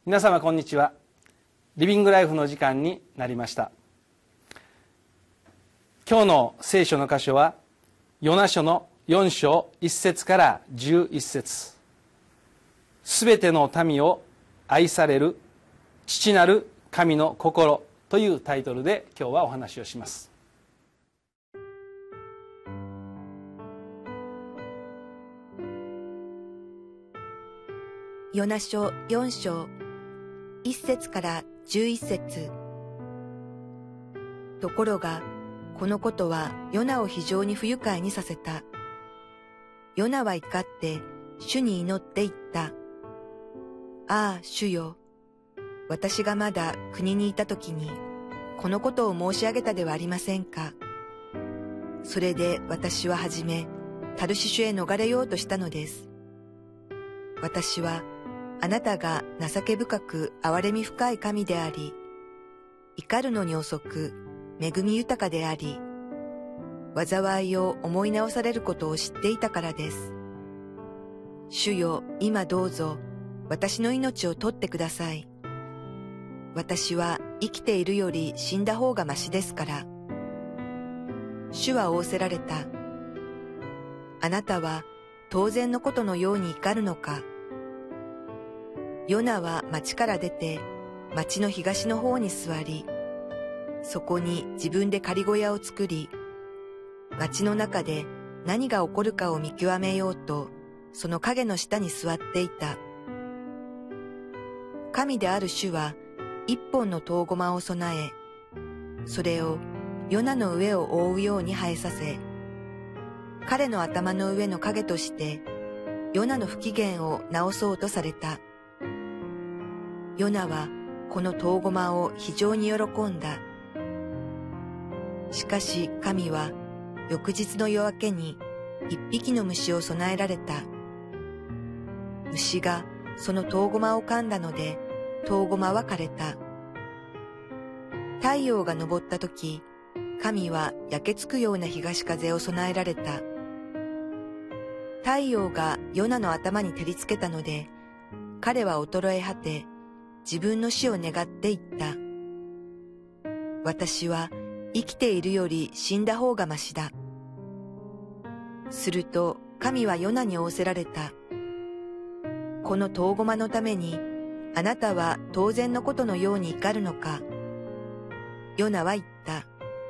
皆様こんにちは。リビングライフの時間になりました。今日の聖書の箇所はヨナ書の4章1節から11節。すべての民を愛される父なる神の心というタイトルで今日はお話をします。 ヨナ書4章1節から11節。ところがこのことはヨナを非常に不愉快にさせた。ヨナは怒って主に祈って言った。ああ主よ、私がまだ国にいた時にこのことを申し上げたではありませんか。それで私ははじめタルシシュへ逃れようとしたのです。私はあなたが情け深く憐れみ深い神であり、怒るのに遅く恵み豊かであり、災いを思い直されることを知っていたからです。主よ、今どうぞ私の命を取ってください。私は生きているより死んだ方がましですから。主は仰せられた。あなたは当然のことのように怒るのか。ヨナは町から出て町の東の方に座り、そこに自分で仮小屋を作り、町の中で何が起こるかを見極めようと、その影の下に座っていた。神である主は一本の唐駒を備え、それをヨナの上を覆うように生えさせ、彼の頭の上の影としてヨナの不機嫌を直そうとされた。ヨナはこの唐駒を非常に喜んだ。しかし神は翌日の夜明けに一匹の虫を備えられた。虫がその唐駒を噛んだので、唐駒は枯れた。太陽が昇ったとき、神は焼けつくような東風を備えられた。太陽がヨナの頭に照りつけたので、彼は衰え果て、自分の死を願って言った。私は生きているより死んだ方がましだ。すると神はヨナに仰せられた。この唐駒のためにあなたは当然のことのように怒るのか。ヨナは言った。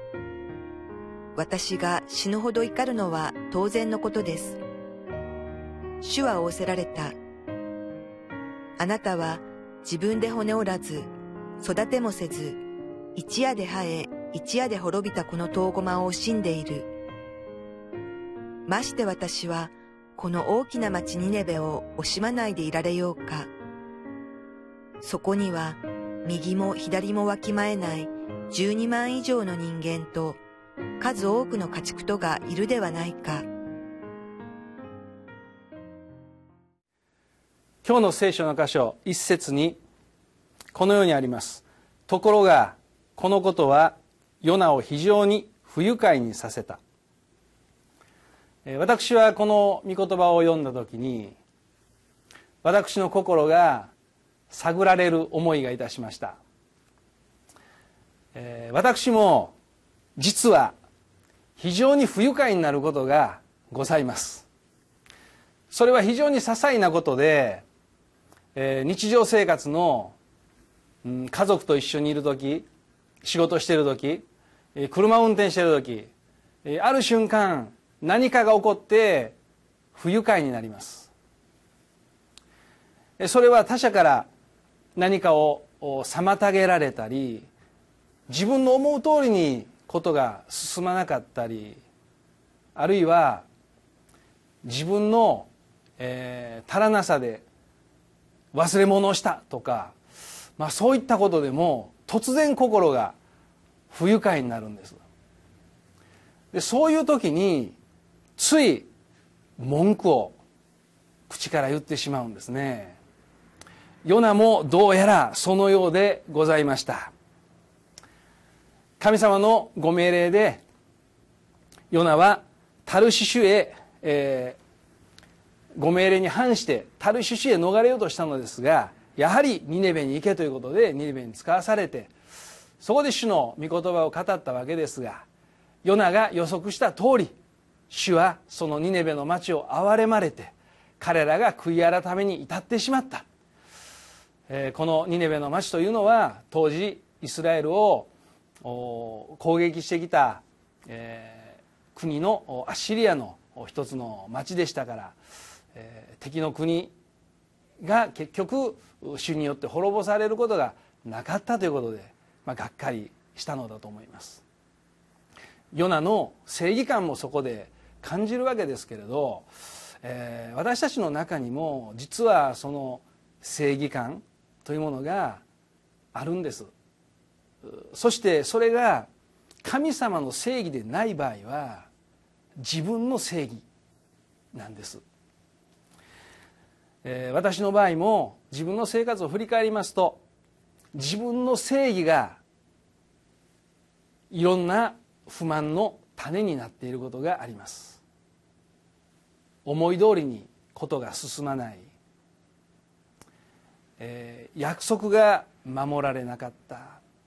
私が死ぬほど怒るのは当然のことです。主は仰せられた。あなたは自分で骨折らず、育てもせず、一夜で生え、一夜で滅びたこの唐駒を惜しんでいる。まして私は、この大きな町ニネベを惜しまないでいられようか。そこには、右も左もわきまえない12万以上の人間と、数多くの家畜とがいるではないか。 今日の聖書の箇所一節にこのようにあります。ところがこのことはヨナを非常に不愉快にさせた。私はこの御言葉を読んだ時に、私の心が探られる思いがいたしました。私も実は非常に不愉快になることがございます。それは非常に些細なことで、日常生活の家族と一緒にいる時、仕事している時、車を運転している時、ある瞬間何かが起こって不愉快になります。それは他者から何かを妨げられたり、自分の思う通りにことが進まなかったり、あるいは自分の足らなさで忘れ物をしたとか、そういったことでも突然心が不愉快になるんです。で、そういう時につい文句を口から言ってしまうんですね。ヨナもどうやらそのようでございました。神様のご命令でヨナはタルシシュへ、ご命令に反してタルシシュへ逃れようとしたのですが、 やはりニネベに行けということでニネベに使わされて、そこで主の御言葉を語ったわけですが、ヨナが予測した通り、主はそのニネベの町を憐れまれて、彼らが悔い改めに至ってしまった。このニネベの町というのは当時イスラエルを攻撃してきた、国のアッシリアの一つの町でしたから、敵の国が結局主によって滅ぼされることがなかったということで、がっかりしたのだと思います。ヨナの正義感もそこで感じるわけですけれど、私たちの中にも実はその正義感というものがあるんです。そしてそれが神様の正義でない場合は自分の正義なんです。私の場合も自分の生活を振り返りますと、自分の正義がいろんな不満の種になっていることがあります。思い通りにことが進まない、約束が守られなかった、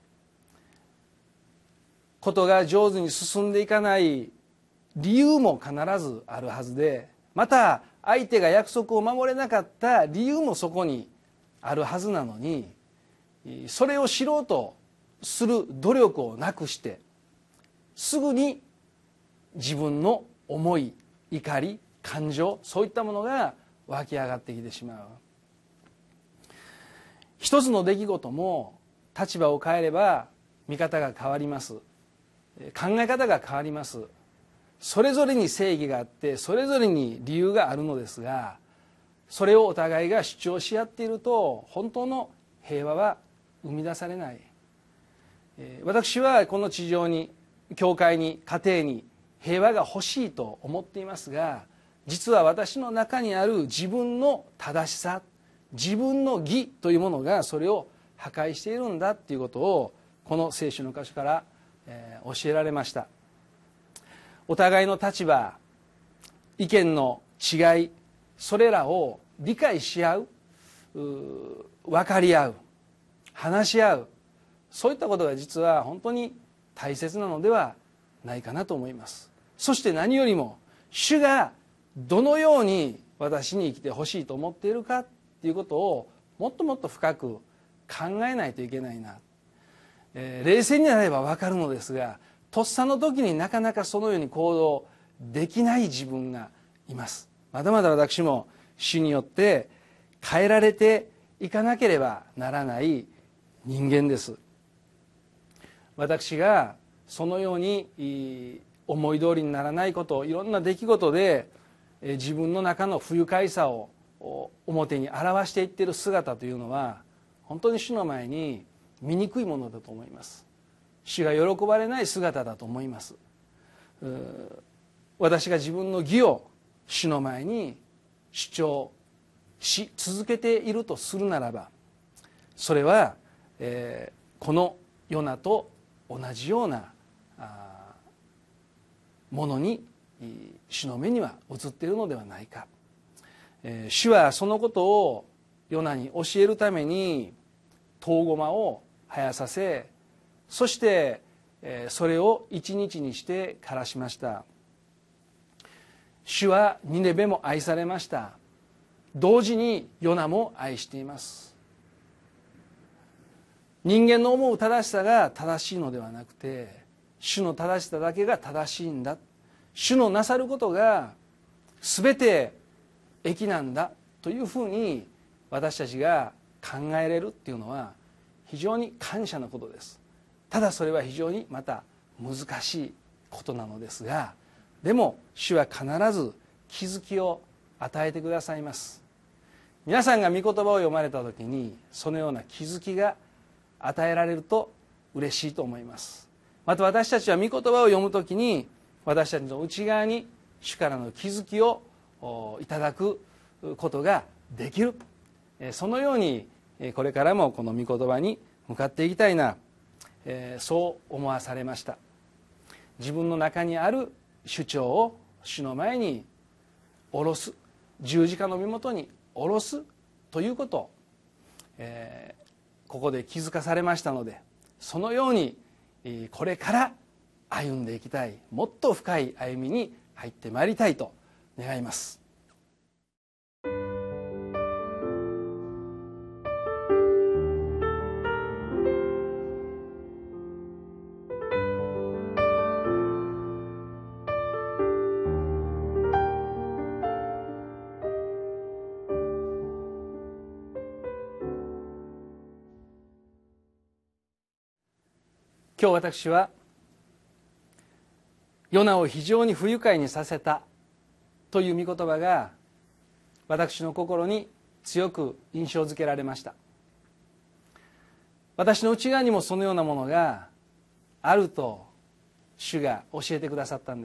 ことが上手に進んでいかない理由も必ずあるはずで、また相手が約束を守れなかった理由もそこにあるはずなのに、それを知ろうとする努力をなくしてすぐに自分の思い、怒り、感情、そういったものが湧き上がってきてしまう。一つの出来事も立場を変えれば見方が変わります。考え方が変わります。それぞれに正義があってそれぞれに理由があるのですが、それをお互いが主張し合っていると本当の平和は生み出されない。私はこの地上に、教会に、家庭に平和が欲しいと思っていますが、実は私の中にある自分の正しさ、自分の義というものがそれを破壊しているんだということをこの聖書の箇所から教えられました。お互いの立場、意見の違い、それらを理解し合う、分かり合う、話し合う、そういったことが実は本当に大切なのではないかなと思います。そして何よりも主がどのように私に生きてほしいと思っているかということをもっともっと深く考えないといけないな。冷静になれば分かるのですが、とっさの時になかなかそのように行動できない自分がいます。まだまだ私も主によって変えられていかなければならない人間です。私がそのように思い通りにならないこと、いろんな出来事で自分の中の不愉快さを表に表していっている姿というのは本当に主の前に醜いものだと思います。主が喜ばれない姿だと思います。私が自分の義を主の前に主張し続けているとするならば、それは、このヨナと同じようなものに主の目には映っているのではないか。主はそのことをヨナに教えるために唐ゴマを生やさせ、そしてそれを一日にして枯らしました。主はニネベも愛されました。同時にヨナも愛しています。人間の思う正しさが正しいのではなくて、主の正しさだけが正しいんだ、主のなさることが全て益なんだというふうに私たちが考えれるっていうのは非常に感謝のことです。ただそれは非常にまた難しいことなのですが、でも主は必ず気づきを与えてくださいます。皆さんが御言葉を読まれた時にそのような気づきが与えられると嬉しいと思います。また私たちは御言葉を読む時に私たちの内側に主からの気づきをいただくことができる、そのようにこれからもこの御言葉に向かっていきたいな、そう思わされました。自分の中にある主張を主の前に下ろす、十字架の身元に下ろすということ、 ここで気づかされましたので、そのようにこれから歩んでいきたい、もっと深い歩みに入ってまいりたいと願います。今日私はヨナを非常に不愉快にさせたという御言葉が私の心に強く印象づけられました。私の内側にもそのようなものがあると主が教えてくださったんです。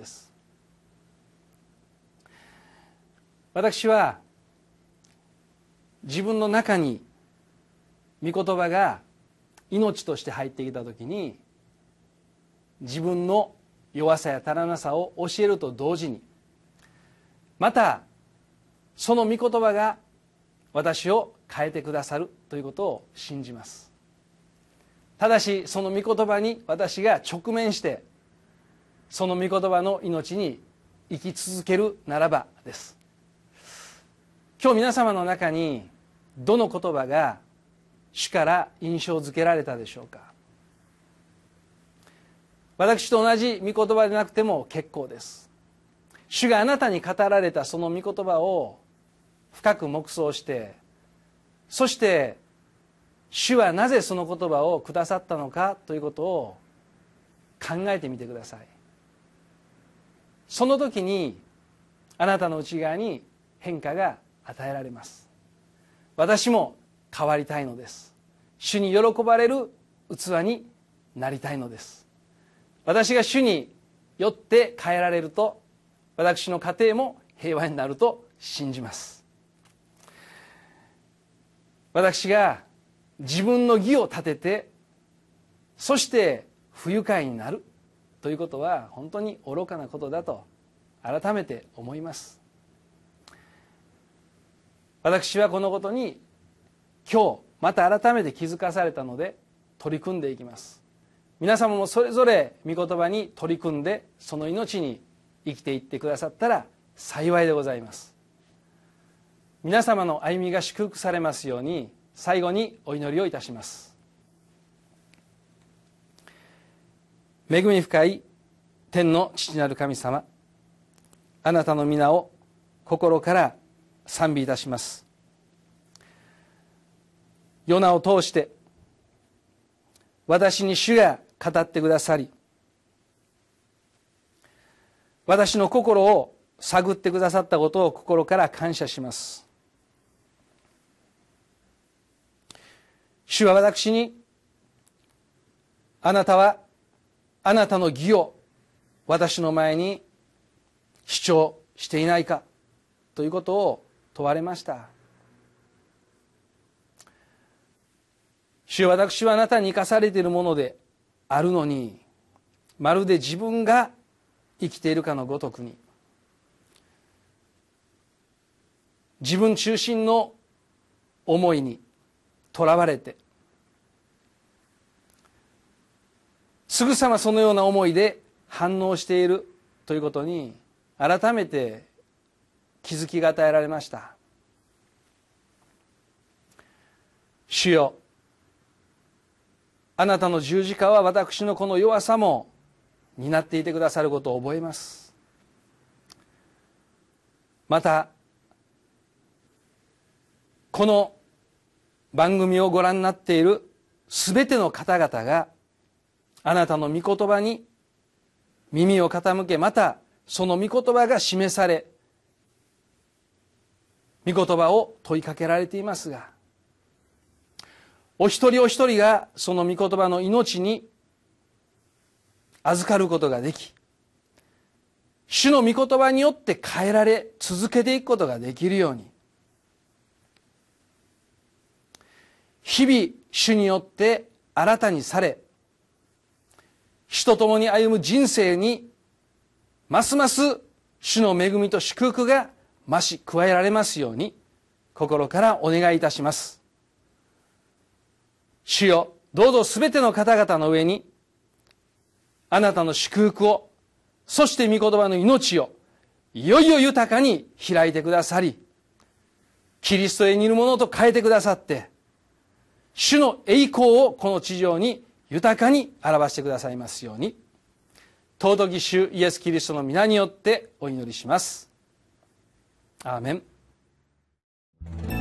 私は自分の中に御言葉が命として入ってきたときに、自分の弱さや足らなさを教えると同時に、またその御言葉が私を変えてくださるということを信じます。ただしその御言葉に私が直面して、その御言葉の命に生き続けるならばです。今日皆様の中にどの言葉が主から印象づけられたでしょうか。私と同じ御言葉でなくても結構です。主があなたに語られたその御言葉を深く黙想して、そして主はなぜその言葉をくださったのかということを考えてみてください。その時にあなたの内側に変化が与えられます。私も変わりたいのです。主に喜ばれる器になりたいのです。私が主によって変えられると、私の家庭も平和になると信じます。私が自分の義を立てて、そして不愉快になるということは本当に愚かなことだと改めて思います。私はこのことに今日また改めて気づかされたので取り組んでいきます。皆様もそれぞれ御言葉に取り組んで、その命に生きていってくださったら幸いでございます。皆様の歩みが祝福されますように、最後にお祈りをいたします。恵み深い天の父なる神様、あなたの皆を心から賛美いたします。ヨナを通して私に主が語ってくださり、私の心を探ってくださったことを心から感謝します。主は私に、あなたはあなたの義を私の前に主張していないかということを問われました。主は私はあなたに生かされているものであるのに、まるで自分が生きているかのごとくに、自分中心の思いにとらわれて、すぐさまそのような思いで反応しているということに改めて気づきが与えられました。主よ、あなたの十字架は私のこの弱さも担っていてくださることを覚えます。またこの番組をご覧になっているすべての方々があなたの御言葉に耳を傾け、またその御言葉が示され、御言葉を問いかけられていますが、お一人お一人がその御言葉の命に預かることができ、主の御言葉によって変えられ続けていくことができるように、日々主によって新たにされ、主と共に歩む人生にますます主の恵みと祝福が増し加えられますように心からお願いいたします。 主よ、どうぞすべての方々の上にあなたの祝福を、そして御言葉の命をいよいよ豊かに開いてくださり、キリストへ似るものと変えてくださって、主の栄光をこの地上に豊かに表してくださいますように、尊き主イエス・キリストの皆によってお祈りします。アーメン。